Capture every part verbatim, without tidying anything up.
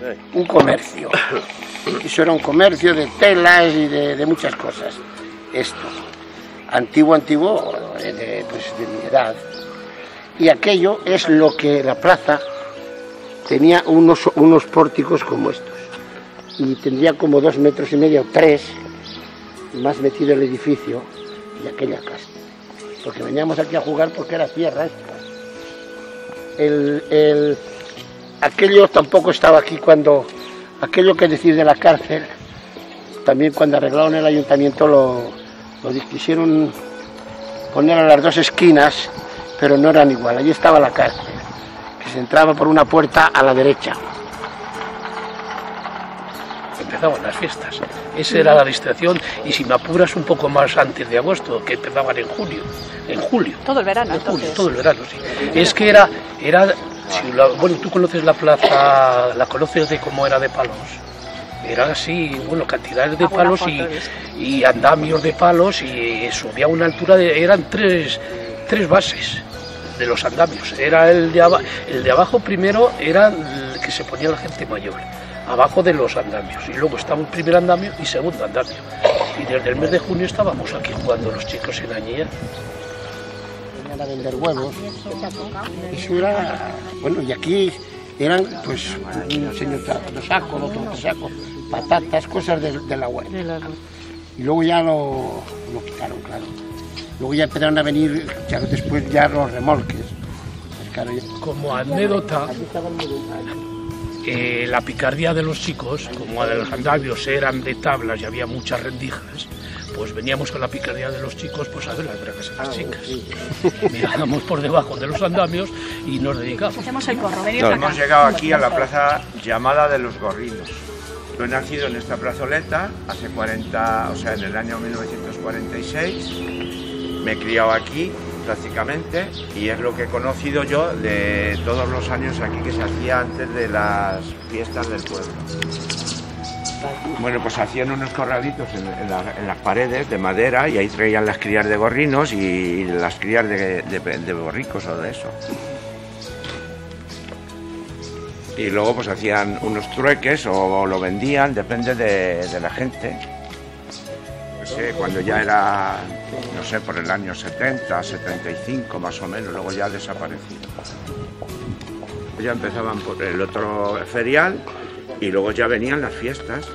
un comercio. Eso era un comercio de telas y de, de muchas cosas. Esto, antiguo, antiguo, de, pues, de mi edad. Y aquello es lo que la plaza tenía unos, unos pórticos como estos. Y tendría como dos metros y medio, tres, más metido el edificio y aquella casa. Porque veníamos aquí a jugar porque era tierra esta. El, el, aquello tampoco estaba aquí cuando, aquello que decir de la cárcel, también cuando arreglaron el ayuntamiento lo, lo quisieron poner a las dos esquinas, pero no eran igual. Allí estaba la cárcel, que se entraba por una puerta a la derecha. Empezaban las fiestas, esa era la distracción, y si me apuras un poco más antes de agosto, que empezaban en junio, en julio. Todo el verano, en julio, entonces. todo el verano, sí. Es que era, era si la, bueno, tú conoces la plaza, la conoces de cómo era de palos. Era así, bueno, cantidades de palos y, y andamios de palos, y subía a una altura de, eran tres, tres bases de los andamios. Era el de, abajo, el de abajo primero era el que se ponía la gente mayor, abajo de los andamios, y luego estaba el primer andamio y segundo andamio, y desde el mes de junio estábamos aquí jugando los chicos en Añía. Venían a vender huevos, eso era, bueno, y aquí eran pues un señor otro saco, otro otro saco, patatas, cosas de, de la huerta, y luego ya lo, lo quitaron, claro, luego ya empezaron a venir, ya después ya los remolques, pues, claro, ya... Como anécdota, Eh, la picardía de los chicos, como de los andamios eran de tablas y había muchas rendijas, pues veníamos con la picardía de los chicos pues a ver las bragas a las chicas. Mirábamos por debajo de los andamios y nos dedicábamos. Hacemos el corro, no, hemos llegado aquí a la plaza llamada de los Gorrinos. Yo he nacido en esta plazoleta hace cuarenta, o sea, en el año mil novecientos cuarenta y seis. Me he criado aquí prácticamente, y es lo que he conocido yo de todos los años aquí que se hacía antes de las fiestas del pueblo. Bueno, pues hacían unos corralitos en, en, la, en las paredes de madera, y ahí traían las crías de gorrinos y las crías de, de, de borricos o de eso. Y luego pues hacían unos trueques o lo vendían, depende de, de la gente. Cuando ya era, no sé, por el año setenta, setenta y cinco más o menos, luego ya ha desaparecido. Ya empezaban por el otro ferial y luego ya venían las fiestas.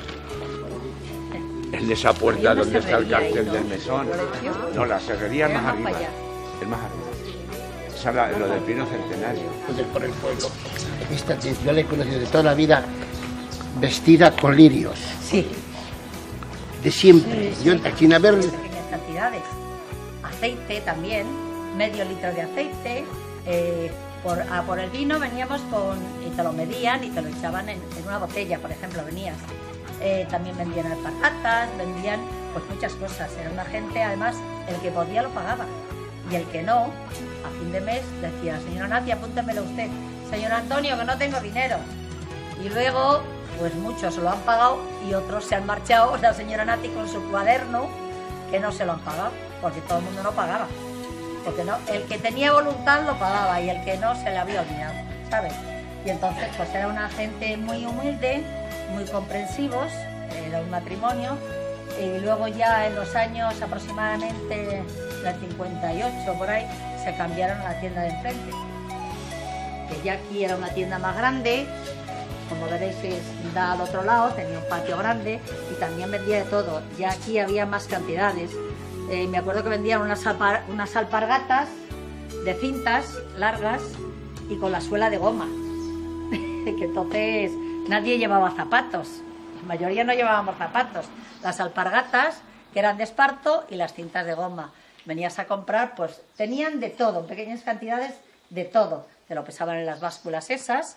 En esa puerta donde está el cartel del mesón. No, la serrería más arriba, es más arriba. Esa es la, lo del Pino Centenario. Por el pueblo. Esta, yo la he conocido de toda la vida vestida con lirios. Sí. De siempre, sí, yo sí, sin haber... pequeñas cantidades, aceite también, medio litro de aceite, eh, por, a por el vino veníamos con, y te lo medían y te lo echaban en, en una botella, por ejemplo, venías, eh, también vendían alpargatas, vendían pues muchas cosas, era una gente, además, el que podía lo pagaba, y el que no, a fin de mes decía, señora Nati, apúntemelo usted, señor Antonio, que no tengo dinero, y luego... pues muchos lo han pagado y otros se han marchado, la señora Nati con su cuaderno, que no se lo han pagado, porque todo el mundo no pagaba. Porque no, el que tenía voluntad lo pagaba y el que no se le había olvidado, ¿sabes? Y entonces pues era una gente muy humilde, muy comprensivos, era un matrimonio, y luego ya en los años aproximadamente del cincuenta y ocho por ahí, se cambiaron a la tienda de enfrente, que ya aquí era una tienda más grande. Como veréis, da al otro lado, tenía un patio grande y también vendía de todo. Ya aquí había más cantidades. Eh, me acuerdo que vendían unas, alpar, unas alpargatas de cintas largas y con la suela de goma. Que entonces nadie llevaba zapatos. La mayoría no llevábamos zapatos. Las alpargatas, que eran de esparto, y las cintas de goma. Venías a comprar, pues tenían de todo, en pequeñas cantidades de todo. Te lo pesaban en las básculas esas,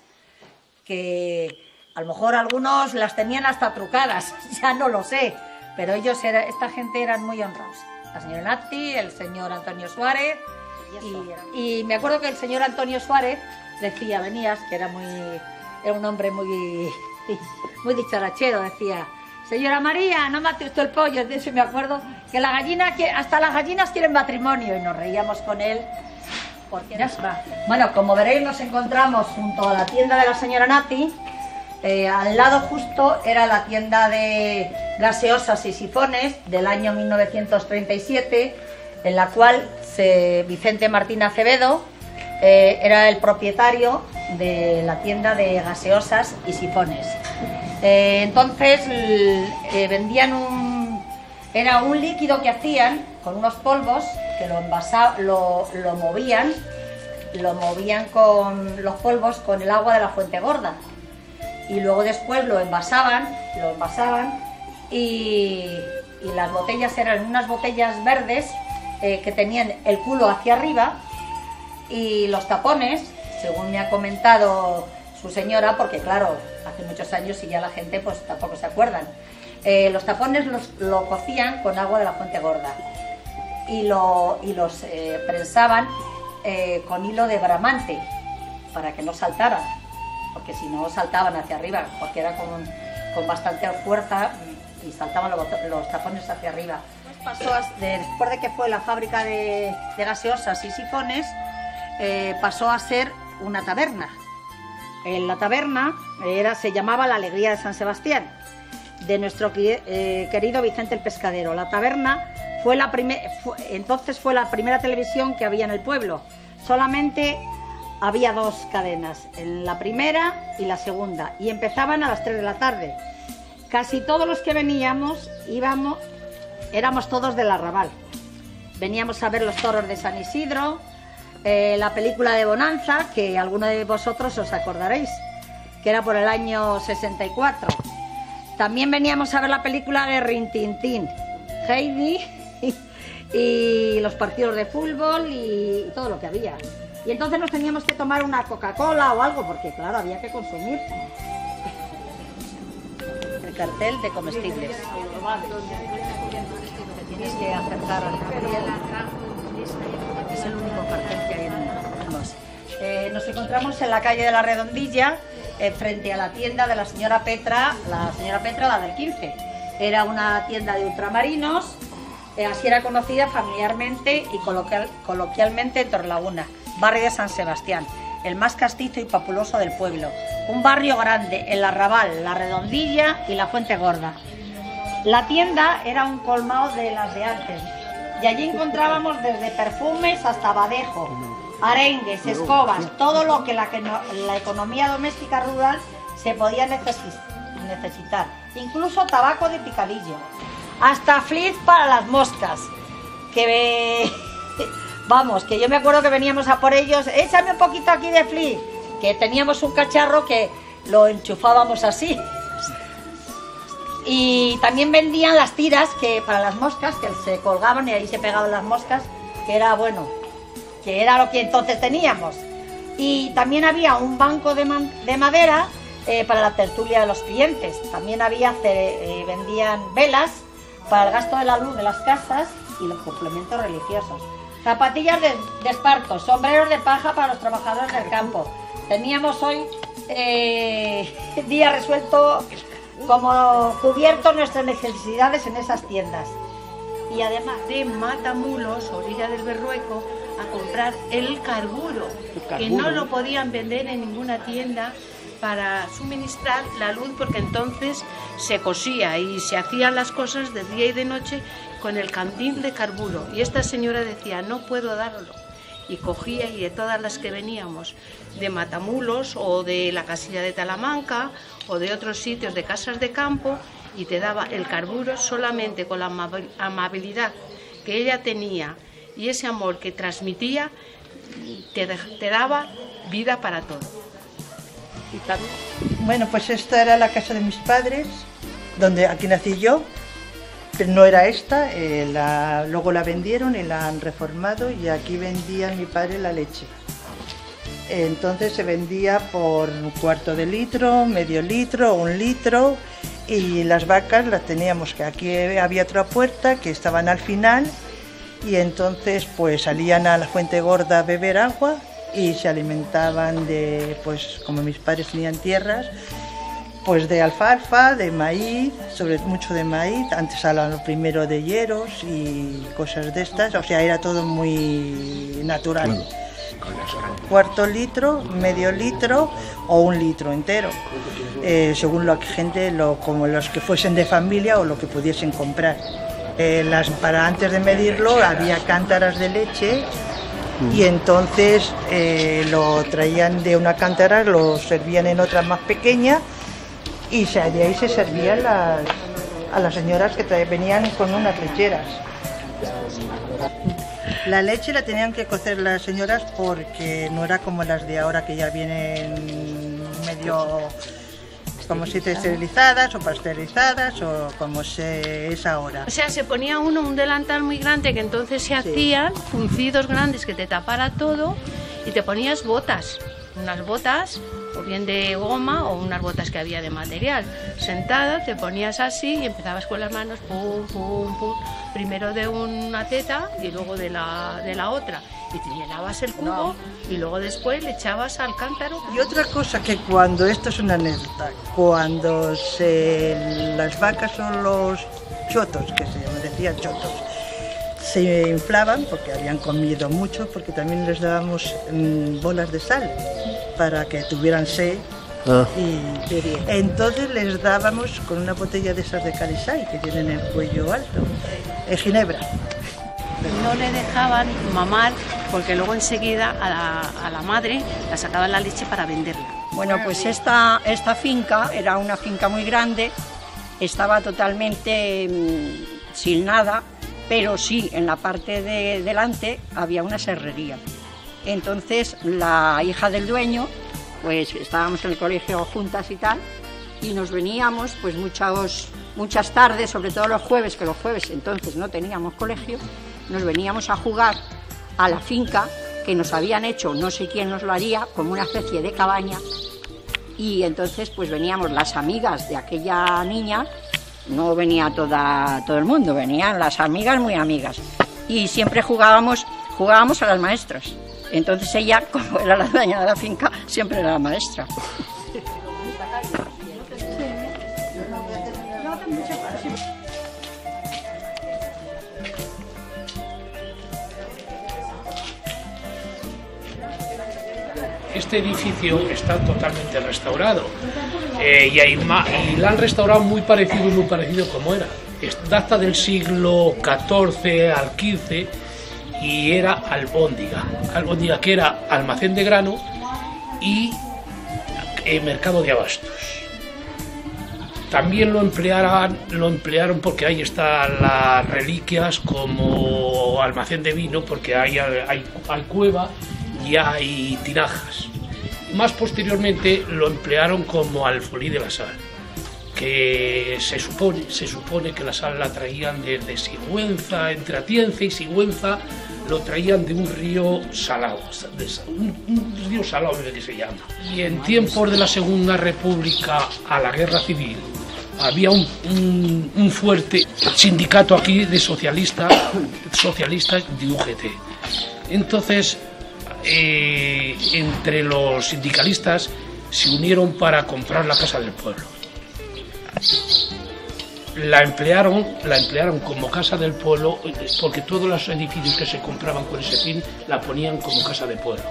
que a lo mejor algunos las tenían hasta trucadas, ya no lo sé, pero ellos, era, esta gente eran muy honrados. La señora Nati, el señor Antonio Suárez, y, y me acuerdo que el señor Antonio Suárez decía, venías, que era muy, era un hombre muy, muy dicharachero, decía, señora María, no mate usted el pollo. De eso me acuerdo, que la gallina, hasta las gallinas quieren matrimonio, y nos reíamos con él. Porque ya está. Bueno, como veréis, nos encontramos junto a la tienda de la señora Nati, Eh, al lado justo era la tienda de gaseosas y sifones del año mil novecientos treinta y siete, en la cual se, Vicente Martín Acevedo eh, era el propietario de la tienda de gaseosas y sifones. Eh, entonces eh, vendían un, era un líquido que hacían con unos polvos que lo, envasa, lo, lo movían, lo movían con los polvos con el agua de la Fuente Gorda. Y luego después lo envasaban, lo envasaban y, y las botellas eran unas botellas verdes eh, que tenían el culo hacia arriba y los tapones, según me ha comentado su señora, porque claro, hace muchos años y ya la gente pues tampoco se acuerdan, eh, los tapones los, lo cocían con agua de la Fuente Gorda y, lo, y los eh, prensaban eh, con hilo de bramante para que no saltaran, porque si no saltaban hacia arriba, porque era con, con bastante fuerza y saltaban los, los tapones hacia arriba. Pasó a, de, después de que fue la fábrica de, de gaseosas y sifones, eh, pasó a ser una taberna. En la taberna era, se llamaba La Alegría de San Sebastián, de nuestro eh, querido Vicente el Pescadero. La taberna fue la primer, fue, entonces fue la primera televisión que había en el pueblo. Solamente había dos cadenas, en la primera y la segunda, y empezaban a las tres de la tarde. Casi todos los que veníamos íbamos, éramos todos del Arrabal. Veníamos a ver los toros de San Isidro, eh, la película de Bonanza, que alguno de vosotros os acordaréis, que era por el año sesenta y cuatro. También veníamos a ver la película de Rin Tin Tin, Heidi y, y los partidos de fútbol y, y todo lo que había. Y entonces nos teníamos que tomar una Coca-Cola o algo, porque claro, había que consumir. El cartel de comestibles. Te tienes que acercar al cartel. Es el único cartel que hay en los. Eh, nos encontramos en la calle de la Redondilla, eh, frente a la tienda de la señora Petra, la señora Petra, la del quince. Era una tienda de ultramarinos, eh, así era conocida familiarmente y coloquial, coloquialmente en Torrelaguna, barrio de San Sebastián, el más castizo y populoso del pueblo. Un barrio grande, el Arrabal, la Redondilla y la Fuente Gorda. La tienda era un colmado de las de antes, y allí encontrábamos desde perfumes hasta badejo, arengues, escobas, todo lo que la, la economía doméstica rural se podía necesitar, incluso tabaco de picadillo, hasta flitz para las moscas, que vamos, que yo me acuerdo que veníamos a por ellos, échame un poquito aquí de flitz, que teníamos un cacharro que lo enchufábamos así. Y también vendían las tiras que para las moscas, que se colgaban y ahí se pegaban las moscas, que era bueno, que era lo que entonces teníamos. Y también había un banco de, de madera eh, para la tertulia de los clientes. También había, eh, vendían velas para el gasto de la luz de las casas y los complementos religiosos. Zapatillas de, de esparto, sombreros de paja para los trabajadores del campo. Teníamos hoy eh, día resuelto como cubierto nuestras necesidades en esas tiendas. Y además de Matamulos, orilla del Berrueco, a comprar el carburo, el carburo, que no lo podían vender en ninguna tienda para suministrar la luz, porque entonces se cosía y se hacían las cosas de día y de noche con el candil de carburo. Y esta señora decía, no puedo darlo. Y cogía, y de todas las que veníamos de Matamulos o de la casilla de Talamanca o de otros sitios de casas de campo, y te daba el carburo solamente con la amabilidad que ella tenía y ese amor que transmitía, te, te daba vida para todo. Bueno, pues esta era la casa de mis padres, donde aquí nací yo, pero no era esta, eh, la, luego la vendieron y la han reformado, y aquí vendía mi padre la leche. Entonces se vendía por un cuarto de litro, medio litro, un litro, y las vacas las teníamos, que aquí había otra puerta que estaban al final, y entonces pues salían a la Fuente Gorda a beber agua y se alimentaban de, pues como mis padres tenían tierras, pues de alfalfa, de maíz, sobre mucho de maíz. Antes hablaban primero de hieros y cosas de estas, o sea, era todo muy natural. Claro. cuarto litro, medio litro o un litro entero, eh, según la gente, lo, como los que fuesen de familia o lo que pudiesen comprar. Eh, las, para antes de medirlo había cántaras de leche y entonces eh, lo traían de una cántara, lo servían en otra más pequeña y de ahí se servían las, a las señoras que traían, venían con unas lecheras. La leche la tenían que cocer las señoras porque no era como las de ahora que ya vienen medio, como se dice, esterilizadas o pasteurizadas o como se es ahora. O sea, se ponía uno un delantal muy grande que entonces se hacían sí. Fruncidos grandes que te tapara todo y te ponías botas, unas botas o bien de goma o unas botas que había de material. Sentada te ponías así y empezabas con las manos, pum, pum, pum, primero de una teta y luego de la, de la otra. Y te llenabas el cubo no. Y luego después le echabas al cántaro. Y otra cosa que cuando, esto es una anécdota, cuando se, las vacas o los chotos, que se decían chotos, se inflaban porque habían comido mucho, porque también les dábamos mmm, bolas de sal para que tuvieran sed. Ah. Y entonces les dábamos con una botella de esas de Calisay que tienen el cuello alto, en ginebra. No le dejaban mamar porque luego enseguida a la, a la madre la sacaban la leche para venderla. Bueno, pues esta, esta finca era una finca muy grande, estaba totalmente mmm, sin nada, pero sí en la parte de delante había una serrería. Entonces la hija del dueño, pues estábamos en el colegio juntas y tal, y nos veníamos pues muchos, muchas tardes, sobre todo los jueves, que los jueves entonces no teníamos colegio, nos veníamos a jugar a la finca que nos habían hecho, no sé quién nos lo haría, como una especie de cabaña, y entonces pues veníamos las amigas de aquella niña, no venía toda, todo el mundo, venían las amigas muy amigas, y siempre jugábamos, jugábamos a las maestras. Entonces ella, como era la dueña de la finca, siempre era la maestra. Este edificio está totalmente restaurado eh, y, hay ma y la han restaurado muy parecido, muy parecido como era. Data del siglo catorce al quince y era albóndiga, albóndiga que era almacén de grano y eh, mercado de abastos. También lo emplearon, lo emplearon porque ahí están las reliquias como almacén de vino, porque hay, hay, hay cueva y hay tinajas. Más posteriormente lo emplearon como alfolí de la sal, que se supone, se supone que la sal la traían desde Sigüenza, entre Atienza y Sigüenza, lo traían de un río salado, de un, un río salado que se llama. Y en tiempos de la Segunda República a la Guerra Civil había un, un, un fuerte sindicato aquí de socialistas, socialistas de U G T. Entonces, eh, entre los sindicalistas se unieron para comprar la Casa del Pueblo. La emplearon, la emplearon como Casa del Pueblo porque todos los edificios que se compraban con ese fin la ponían como Casa de Pueblo.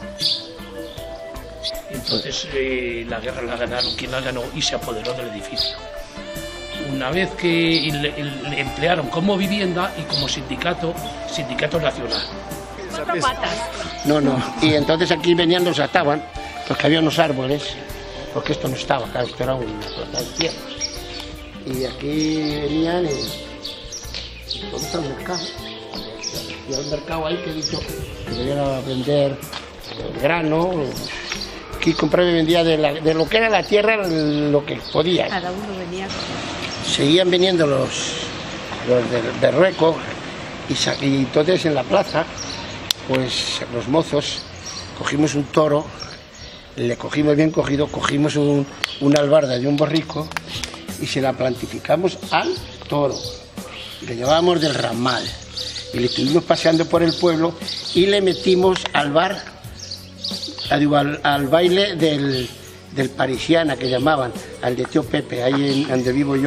Entonces eh, la guerra la ganaron quien la ganó y se apoderó del edificio. Una vez que le, le emplearon como vivienda y como sindicato, sindicato nacional. Cuatro patas. No, no. Y entonces aquí venían, nos ataban, porque había unos árboles, porque esto no estaba, claro, esto era una plaza de tierras. Y aquí venían y, y todo está el mercado. Y hay un mercado ahí que he dicho que venían a vender grano. Aquí compraba y vendía de, la, de lo que era la tierra lo que podía. Cada uno venía. Seguían viniendo los, los de Berrueco y, y entonces en la plaza, pues los mozos cogimos un toro, le cogimos bien cogido, cogimos un, una albarda de un borrico y se la plantificamos al toro. Le llevábamos del ramal y le estuvimos paseando por el pueblo y le metimos al bar, al, al baile del, del Parisiana que llamaban, al de Tío Pepe, ahí en donde vivo yo.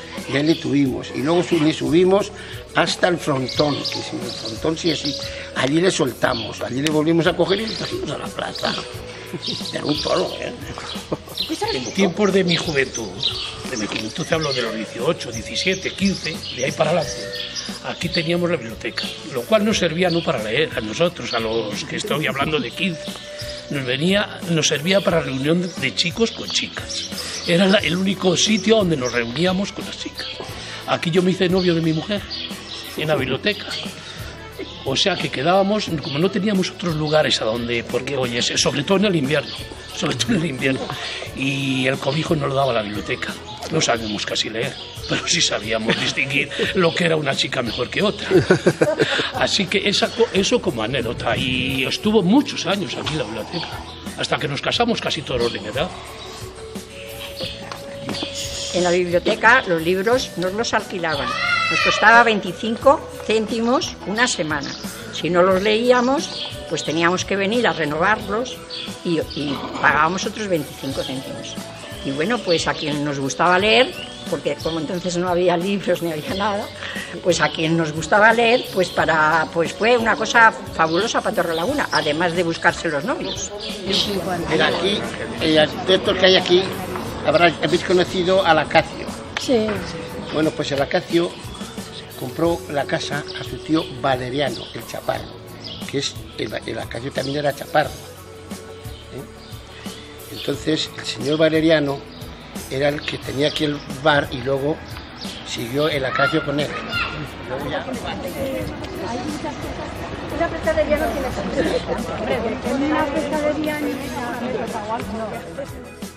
y ahí le tuvimos. Y luego le subimos hasta el frontón, que si el frontón sí así, allí le soltamos, allí le volvimos a coger y le trajimos a la plaza. Era un toro, ¿eh? En tiempos de mi juventud, de mi juventud te hablo de los dieciocho, diecisiete, quince, de ahí para adelante, aquí teníamos la biblioteca, lo cual nos servía no para leer a nosotros, a los que estoy hablando de quince, nos, venía, nos servía para reunión de chicos con chicas. Era la, el único sitio donde nos reuníamos con las chicas. Aquí yo me hice novio de mi mujer, en la biblioteca. O sea que quedábamos, como no teníamos otros lugares a donde, porque oye, sobre todo en el invierno, sobre todo en el invierno, y el cobijo nos lo daba la biblioteca. No sabíamos casi leer, pero sí sabíamos distinguir lo que era una chica mejor que otra. Así que esa, eso como anécdota, y estuvo muchos años aquí la biblioteca, hasta que nos casamos casi todos los de mi edad. En la biblioteca los libros nos los alquilaban, nos costaba veinticinco céntimos una semana. Si no los leíamos, pues teníamos que venir a renovarlos y, y pagábamos otros veinticinco céntimos. Y bueno, pues a quien nos gustaba leer, porque como entonces no había libros ni había nada, pues a quien nos gustaba leer, pues para pues fue una cosa fabulosa para Torrelaguna, además de buscarse los novios. Mira, aquí, eh, de estos que hay aquí, habrá, habéis conocido al Acacio. Sí. Bueno, pues el Acacio compró la casa a su tío Valeriano, el Chaparro, que es, el, el Acacio también era chaparro. ¿eh? Entonces, el señor Valeriano era el que tenía aquí el bar y luego siguió el Acacio con él. Una pescadería no tiene. En una pescadería ni